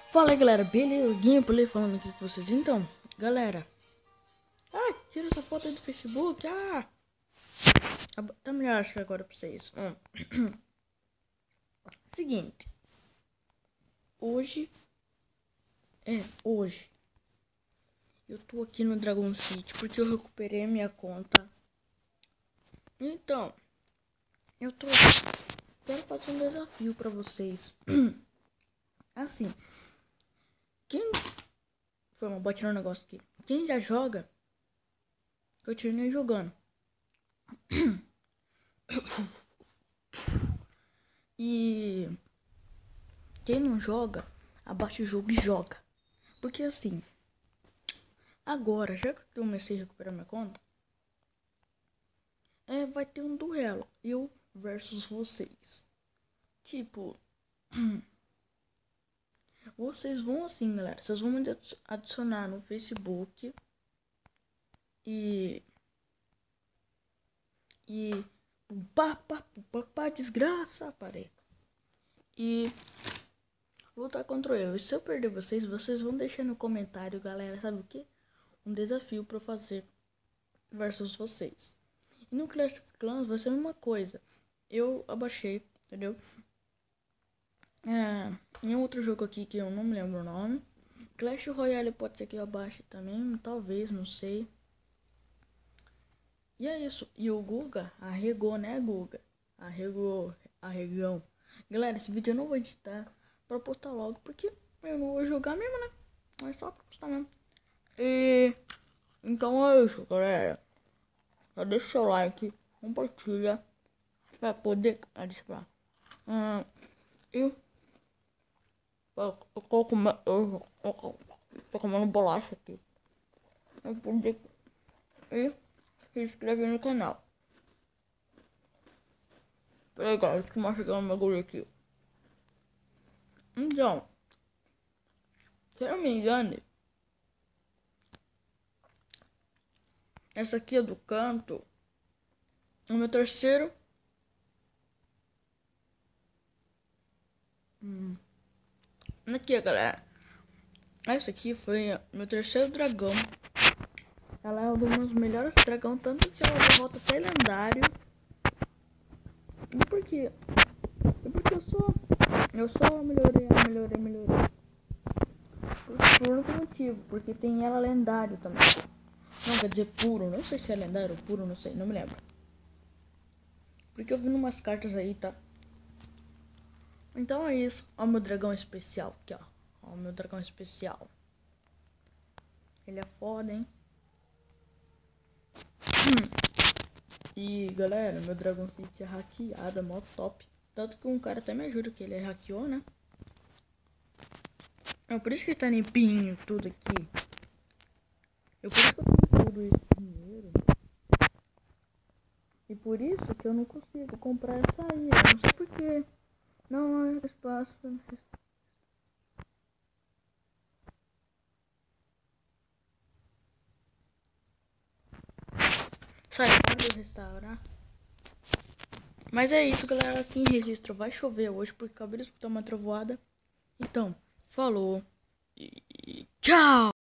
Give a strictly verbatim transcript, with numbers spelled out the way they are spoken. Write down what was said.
Fala aí, galera, beleza? Gameplay falando aqui com vocês. Então, galera, ai, tira essa foto aí do Facebook. Ah, tá melhor, acho que agora pra vocês. Hum. Seguinte, hoje é hoje eu tô aqui no Dragon City porque eu recuperei a minha conta. Então, eu tô quero fazer um desafio pra vocês. Assim, quem foi uma botar um negócio aqui? Quem já joga? Eu terminei jogando. E quem não joga, abaixa o jogo e joga. Porque assim, agora, já que eu comecei a recuperar minha conta, é, vai ter um duelo. Eu versus vocês. Tipo, vocês vão assim, galera. Vocês vão me adicionar no Facebook. E... E... Pá, pá, pá, pá, desgraça, parei. E... lutar contra eu. E se eu perder vocês, vocês vão deixar no comentário, galera, sabe o que? Um desafio pra fazer versus vocês. E no Clash of Clans vai ser a mesma coisa. Eu abaixei, entendeu? É, em outro jogo aqui que eu não me lembro o nome. Clash Royale pode ser que eu abaixe também, talvez, não sei. E é isso. E o Guga arregou, né, Guga? Arregou, arregão. Galera, esse vídeo eu não vou editar pra postar logo, porque eu não vou jogar mesmo, né? Mas só pra postar mesmo. E então é isso, galera. Já deixa o seu like, compartilha pra poder adicionar. Hum, e eu, eu, tô comendo, eu, eu, eu tô comendo bolacha aqui. Eu poder, e se inscreve no canal. Peraí, galera, deixa eu machucar meu bagulho aqui. Então, se eu não me engano, essa aqui é do canto. O meu terceiro. Hum. Aqui, galera. Essa aqui foi meu terceiro dragão. Ela é um dos meus melhores dragão, tanto que ela volta até lendário. E por quê? E porque eu sou. Eu só melhorei, melhorei, melhorei. Por, por outro motivo, porque tem ela lendário também. Não, quer dizer puro, não sei se é lendário ou puro, não sei, não me lembro. Porque eu vi umas cartas aí, tá? Então é isso. Ó o meu dragão especial aqui, ó. Ó o meu dragão especial. Ele é foda, hein? E galera, meu dragão é hackeado, é mó top. Tanto que um cara até me ajuda que ele hackeou, né? É por isso que tá limpinho tudo aqui. Eu por isso que eu tenho tudo esse dinheiro. E por isso que eu não consigo comprar essa aí. Eu não sei porquê. Não há espaço. Sai, para de restaurar. Mas é isso, galera. Aqui em Registro vai chover hoje porque acabei de escutar uma trovoada. Então, falou e tchau!